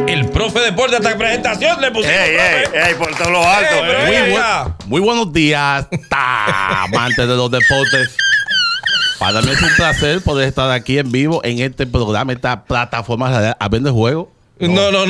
El profe deporte, esta presentación le pusimos. Ey, por todo lo alto. Muy buenos días, amantes de los deportes. Para mí es un placer poder estar aquí en vivo en este programa, esta plataforma radial, hablando de juego. No. No,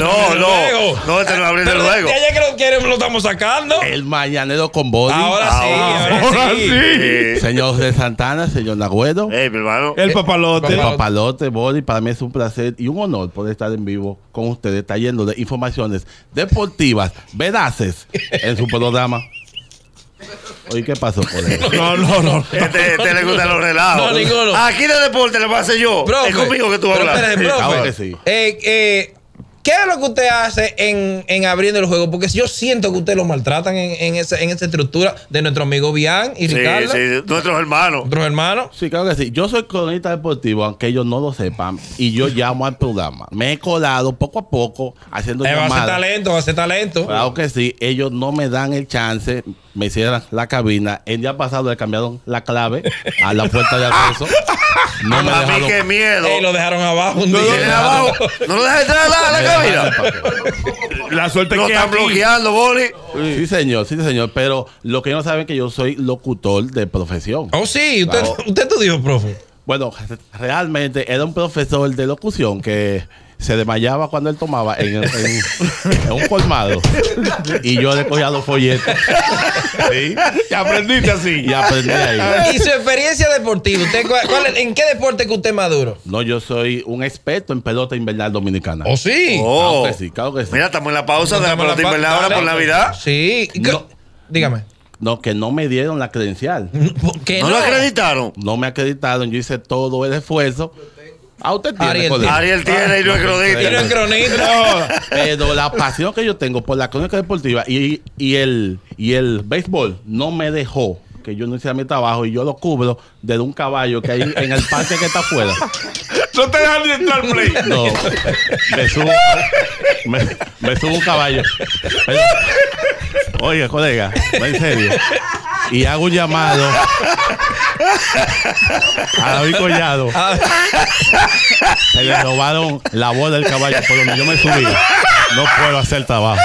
este no abriendo el juego. Ya que lo estamos sacando. El mañanero con Body. Ahora sí. Señor de Santana, señor Nagüero. Mi hermano. El papalote. El papalote, Body. Para mí es un placer y un honor poder estar en vivo con ustedes, trayendo de informaciones deportivas, veraces, en su programa. Oye, ¿qué pasó por eso? No. Este le gustan los relajos. No, ninguno. Aquí de deporte le pasa yo. Profe, es conmigo que tú vas a hablar. espérate, profe. Claro que sí. ¿Qué es lo que usted hace en abriendo el juego? Porque yo siento que usted lo maltratan en esa estructura de nuestro amigo Bian y Ricardo. Sí, nuestros hermanos. Otros hermanos. Sí, claro que sí. Yo soy cronista deportivo, aunque ellos no lo sepan, y yo llamo al programa. Me he colado poco a poco haciendo Va a llamadas. ser talento. Claro que sí. Ellos no me dan el chance, me cierran la cabina. El día pasado le cambiaron la clave a la puerta de acceso. No me A mí dejaron. qué miedo. Lo dejaron abajo un ¿Lo día. tienen abajo? ¿No lo dejas entrar a la cabina? La suerte Lo que están aquí. bloqueando, Boli. Sí, señor. Pero lo que ellos no saben es que yo soy locutor de profesión. Oh, sí. Claro. Usted estudió, profe. Bueno, realmente era un profesor de locución que se desmayaba cuando él tomaba en un colmado. Y yo le cogía los folletos. ¿Sí? Y aprendiste así. Y aprendí ahí. Y su experiencia deportiva. ¿En qué deporte que usted es maduro? No, yo soy un experto en pelota invernal dominicana. Oh, sí. Oh. Claro que sí, claro que sí. Mira, estamos en la pausa de la Estamos en pelota invernal ahora por dale. Navidad. Sí. No. Dígame. No, que no me dieron la credencial. ¿Por qué ¿No lo acreditaron? No me acreditaron. Yo hice todo el esfuerzo. Ah, usted tiene, Ariel colega. Ariel tiene y no es cronista. Y no es cronista. Pero la pasión que yo tengo por la crónica deportiva y el béisbol no me dejó que yo no hiciera mi trabajo y yo lo cubro desde un caballo que hay en el parque que está afuera. No te dejan ni entrar al play. No, me subo un caballo. Pero, oiga, colega, no, en serio. Y hago un llamado a David Collado. Se le robaron la bola del caballo por donde yo me subí. No puedo hacer trabajo.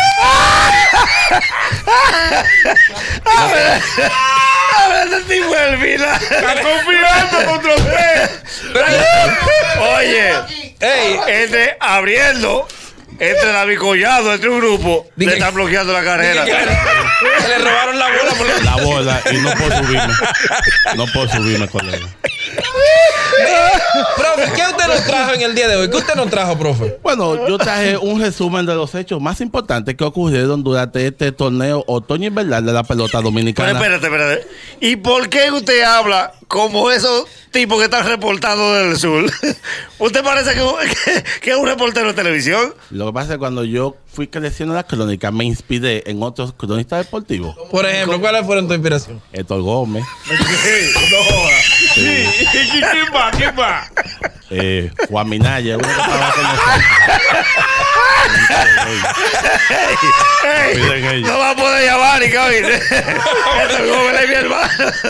Este tipo es el final. Está conspirando contra usted. Oye, entre abriendo, entre David Collado, entre un grupo, Dije- le están bloqueando la carrera. Se le robaron la bola por La bola y no puedo subirme. No puedo subirme, colega. Profe, ¿qué usted nos trajo en el día de hoy? ¿Qué usted nos trajo, profe? Bueno, yo traje un resumen de los hechos más importantes que ocurrieron durante este torneo otoño invernal de la pelota Pero dominicana. espérate. ¿Y por qué usted habla como esos tipos que están reportando del sur? ¿Usted parece que es un reportero de televisión? Lo que pasa es que cuando yo fui creciendo en la crónica, me inspiré en otros cronistas deportivos. Por ejemplo, ¿cuáles fueron tu inspiración? Héctor Gómez, ¿Quién va? Juan Minaya, uno que estaba con nosotros. Miren ellos. No va a poder llamar ni cabine. Esto es como mi hermano.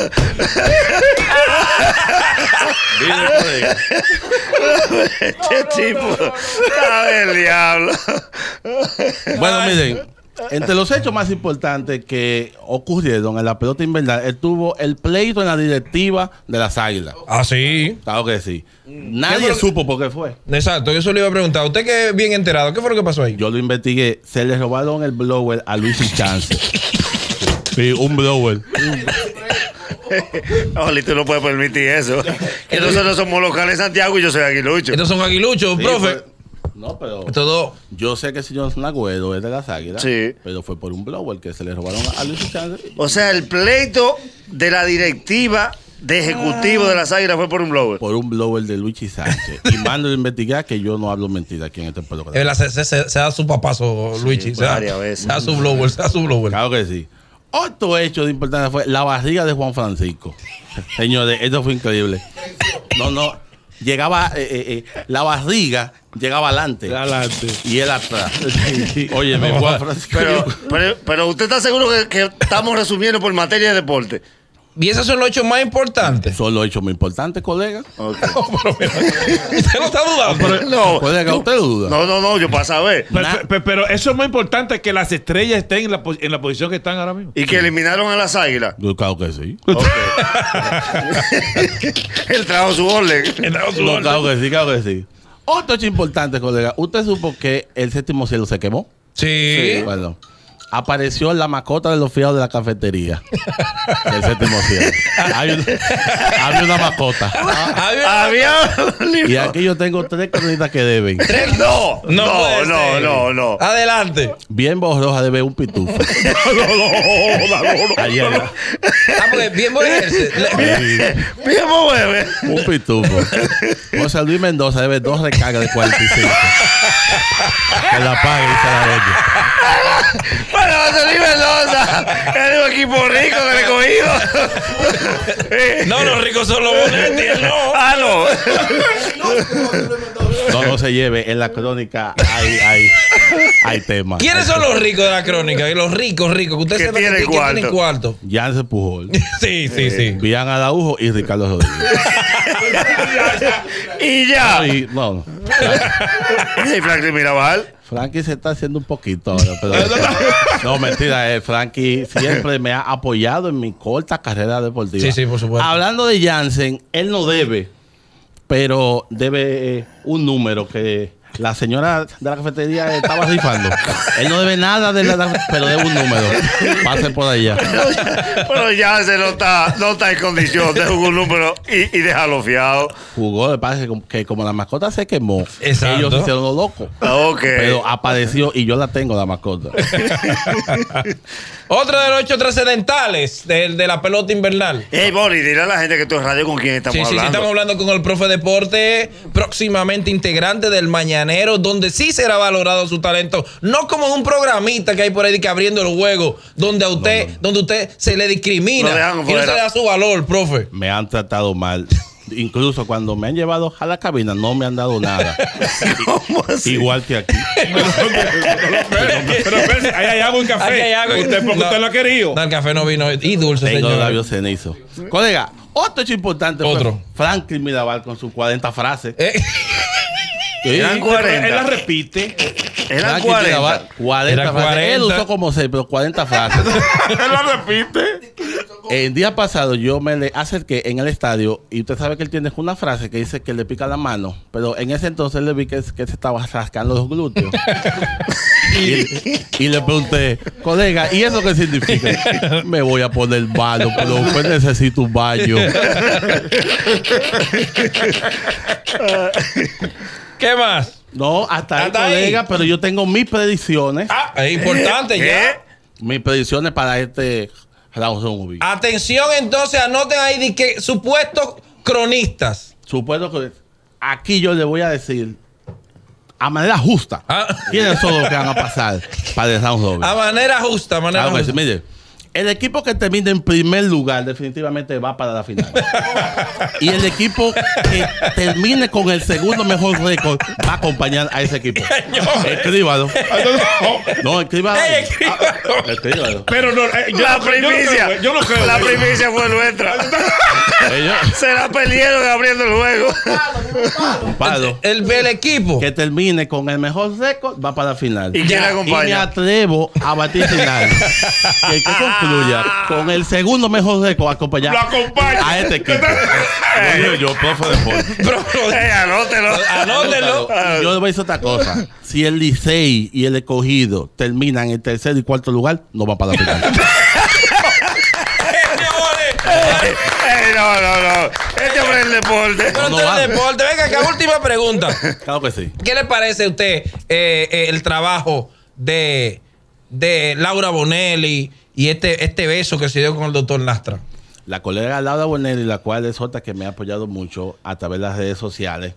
Miren, colega. Este tipo está del diablo. Bueno, miren, entre los hechos más importantes que ocurrieron en la pelota invernal, estuvo el pleito en la directiva de las Águilas. Ah, sí. Claro que sí. Nadie supo por qué fue. Exacto, yo eso le iba a preguntar. Usted que es bien enterado, ¿qué fue lo que pasó ahí? Yo lo investigué. Se le robaron el blower a Luis y Chance. Sí, un blower. Oli, tú no puedes permitir eso. Que nosotros somos locales de Santiago y yo soy aguilucho. Estos son aguiluchos, Sí, profe. no, pero Todo. yo sé que el señor Nagüero es de las Águilas. Sí. Pero fue por un blower que se le robaron a Luis y Chance. O sea, el pleito de la directiva de ejecutivo de las Águilas fue por un blower. Por un blower de Luigi Sánchez. Y mando a investigar que yo no hablo mentira aquí en este programa. Es verdad, se da su papazo, Luigi. varias veces. Se da su blower, se da su blower. Claro que sí. Otro hecho de importancia fue la barriga de Juan Francisco. Señores, esto fue increíble. No. Llegaba, la barriga llegaba adelante. Y él atrás. Oye, Juan Francisco. Pero usted está seguro que estamos resumiendo por materia de deporte. Y esos son los hechos más importantes. Son los hechos muy importantes, colega. Usted no está dudando. No, Colega, ¿usted duda? no, yo para saber. Pero eso es más importante que las estrellas estén en la posición que están ahora mismo. Y que eliminaron a las águilas. Yo claro que sí. Ok. Él trajo su orden. No, claro que sí, claro que sí. Otro hecho importante, colega. ¿Usted supo que el séptimo cielo se quemó? Sí. Bueno, apareció la mascota de los fiados de la cafetería del séptimo cielo. Había una mascota. Había. Y aquí yo tengo 3 cronitas que deben. No. Adelante. Bien borroja debe un pitufo. Ayer, Porque bien voy a Bien, bebé. un pitufo. José Luis Mendoza debe 2 recargas de 45. Que la pague y se la doy. Bueno, José Luis Mendoza. Es un equipo rico que le cogido. No, los ricos son los bonetes, no. Ah, no. No se lleve. En la crónica hay temas. ¿Quiénes son los ricos de la crónica? Y los ricos, que ustedes Que sepan tienen que tienen cuarto. Jansen Pujol, Sí. Bian Araujo y Ricardo Rodríguez. Y ya. No. Y Franklin Mirabal. Frankie se está haciendo un poquito ahora, pero no, mentira, Frankie siempre me ha apoyado en mi corta carrera deportiva. Sí, por supuesto. Hablando de Jansen, él no debe, pero debe un número que la señora de la cafetería estaba rifando. Él no debe nada pero debe un número. Pase por allá. Pero ya se no está en condición de jugar un número y dejarlo fiado. Jugó, me parece que como la mascota se quemó, Exacto. ellos se hicieron los locos. Ok. Pero apareció y yo la tengo, la mascota. Otro de los hechos trascendentales de la pelota invernal. Hey, Bori, dile a la gente que tú en radio con quién estamos Sí, hablando. estamos hablando con el profe Deporte, próximamente integrante del Mañanero, donde sí será valorado su talento, no como en un programita que hay por ahí que abriendo el juego, donde a usted, donde usted se le discrimina Lo dejan y no se fuera. le da su valor, profe. Me han tratado mal. Incluso cuando me han llevado a la cabina no me han dado nada. ¿Cómo así? Igual que aquí. Pero espérese, ahí hay agua en café. Aquí hay agua. Porque usted lo ha querido. No, el café no vino y dulce, Tengo señor. los labios cenizos. Colega, otro hecho importante Otro. fue Franklin Mirabal con sus 40 frases. Sí. Eran 40. Él la repite. Eran Franklin 40. Mirabal, 40 Eran frases. 40. Él usó como 6, pero 40 frases. Él la repite. El día pasado yo me le acerqué en el estadio y usted sabe que él tiene una frase que dice que le pica la mano, pero en ese entonces le vi que se estaba rascando los glúteos. y le pregunté, colega, ¿y eso qué significa? Me voy a poner malo, pero pues necesito un baño. ¿Qué más? No, hasta ahí, Hasta ahí. colega, pero yo tengo mis predicciones. Ah, es importante ya. Mis predicciones para este round movie. Atención, entonces, anoten ahí de que supuestos cronistas. Supuesto que aquí yo le voy a decir a manera justa quiénes son los que van a pasar para el round robin. A manera justa, Claro que sí, mire, el equipo que termine en primer lugar definitivamente va para la final. Y el equipo que termine con el segundo mejor récord va a acompañar a ese equipo. Escríbalo. No, escríbalo. Escríbalo. Pero no, La primicia. Yo no creo. La primicia fue nuestra. Se la perdieron abriendo el juego. Un palo. El equipo. Que termine con el mejor récord va para la final. ¿Y quién le Y me acompaña? atrevo a vaticinar que el que concluya con el segundo mejor récord acompañar Lo acompaña. a este equipo. Lo digo yo, profe de Deporte. Anótelo. Anótenlo. Yo le voy a decir otra cosa. Si el Licey y el Escogido terminan en tercer y cuarto lugar, no van para la final. No. Este hombre es el deporte. Pero No usted va. es deporte. Venga, acá, última pregunta. Claro que sí. ¿Qué le parece a usted el trabajo de Laura Bonelli y este beso que se dio con el doctor Lastra? La colega Laura Bonelli, la cual es otra que me ha apoyado mucho a través de las redes sociales,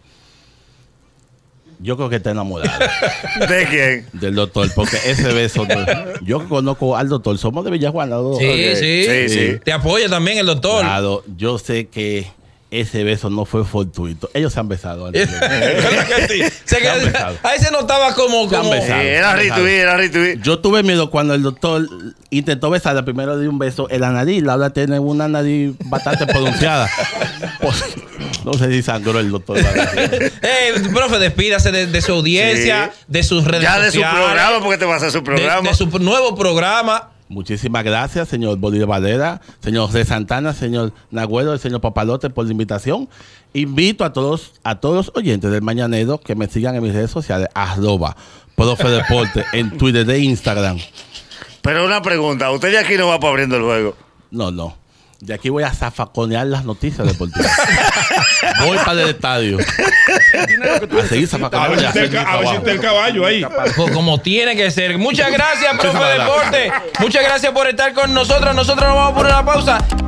yo creo que está enamorada ¿De quién? del doctor, porque ese beso, yo conozco al doctor, somos de Villajuana. ¿No? Sí. Sí. Te apoya también el doctor. Claro, yo sé que ese beso no fue fortuito. Ellos se han besado antes. ¿Verdad que sí? Se han besado. Ahí se notaba como... Se han besado. Era retweet. Yo tuve miedo cuando el doctor intentó besarla. Primero di un beso en la nariz. La otra tiene una nariz bastante pronunciada. Pues, no sé si sangró el doctor. Profe, despídase de su audiencia, de sus redes sociales. Ya de su programa, porque te vas a hacer su programa. De su nuevo programa. Muchísimas gracias, señor Bolívar Valera, señor José Santana, señor Nagüero y señor Papalote por la invitación. Invito a todos los oyentes del Mañanero que me sigan en mis redes sociales, @ProfeDeporte, en Twitter e Instagram. Pero una pregunta, usted de aquí no va para abriendo el juego. No. De aquí voy a zafaconear las noticias deportivas. Voy para el estadio. A seguir zafaconeando. A ver si está el caballo ahí. Como tiene que ser. Muchas gracias, profe Deporte. Muchas gracias por estar con nosotros. Nosotros nos vamos a poner una pausa